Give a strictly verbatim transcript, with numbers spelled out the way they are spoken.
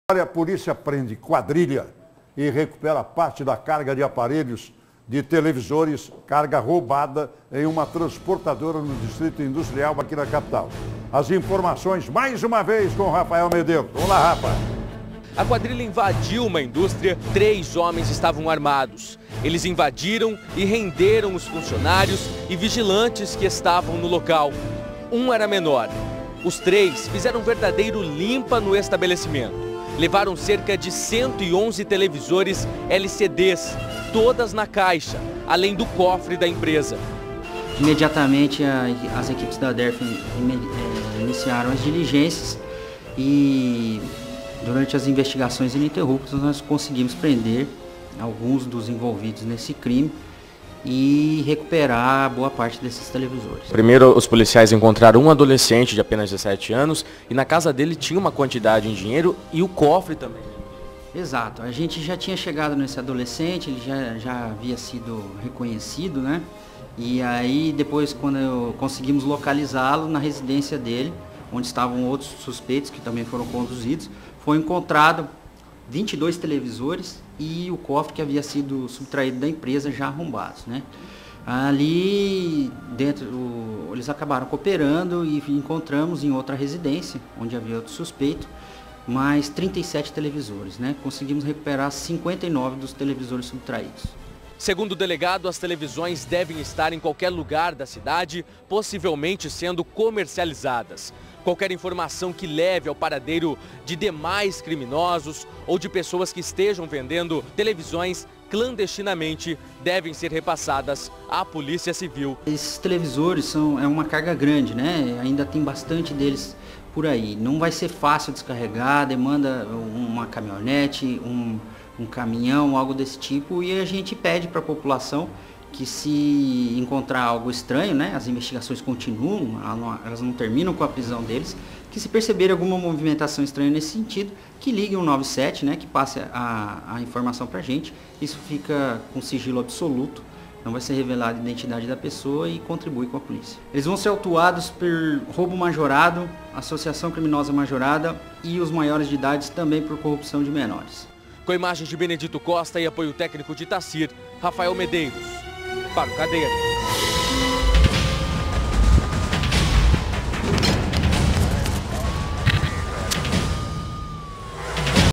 A polícia prende quadrilha e recupera parte da carga de aparelhos de televisores, carga roubada em uma transportadora no Distrito Industrial aqui na capital. As informações, mais uma vez, com o Rafael Medeiros. Vamos lá, Rafa. A quadrilha invadiu uma indústria, três homens estavam armados. Eles invadiram e renderam os funcionários e vigilantes que estavam no local. Um era menor. Os três fizeram um verdadeiro limpa no estabelecimento. Levaram cerca de cento e onze televisores L C Ds, todas na caixa, além do cofre da empresa. Imediatamente as equipes da D E R F iniciaram as diligências e durante as investigações ininterruptas nós conseguimos prender alguns dos envolvidos nesse crime e recuperar boa parte desses televisores. Primeiro, os policiais encontraram um adolescente de apenas dezessete anos e na casa dele tinha uma quantidade em dinheiro e o cofre também. Exato, a gente já tinha chegado nesse adolescente, ele já, já havia sido reconhecido, né? E aí depois, quando eu, conseguimos localizá-lo na residência dele, onde estavam outros suspeitos que também foram conduzidos, foi encontrado vinte e dois televisores e o cofre que havia sido subtraído da empresa já arrombados, né? Ali dentro, o, eles acabaram cooperando e encontramos em outra residência, onde havia outro suspeito, mais trinta e sete televisores, né? Conseguimos recuperar cinquenta e nove dos televisores subtraídos. Segundo o delegado, as televisões devem estar em qualquer lugar da cidade, possivelmente sendo comercializadas. Qualquer informação que leve ao paradeiro de demais criminosos ou de pessoas que estejam vendendo televisões clandestinamente devem ser repassadas à Polícia Civil. Esses televisores são é uma carga grande, né? Ainda tem bastante deles por aí. Não vai ser fácil descarregar, demanda uma caminhonete, um, um caminhão, algo desse tipo, e a gente pede para a população que se encontrar algo estranho, né, as investigações continuam, elas não terminam com a prisão deles, que se perceber alguma movimentação estranha nesse sentido, que ligue o nove sete, né, que passe a, a informação para a gente. Isso fica com sigilo absoluto, não vai ser revelada a identidade da pessoa e contribui com a polícia. Eles vão ser autuados por roubo majorado, associação criminosa majorada e os maiores de idade também por corrupção de menores. Com imagens de Benedito Costa e apoio técnico de Tacir, Rafael Medeiros, para o Cadeia.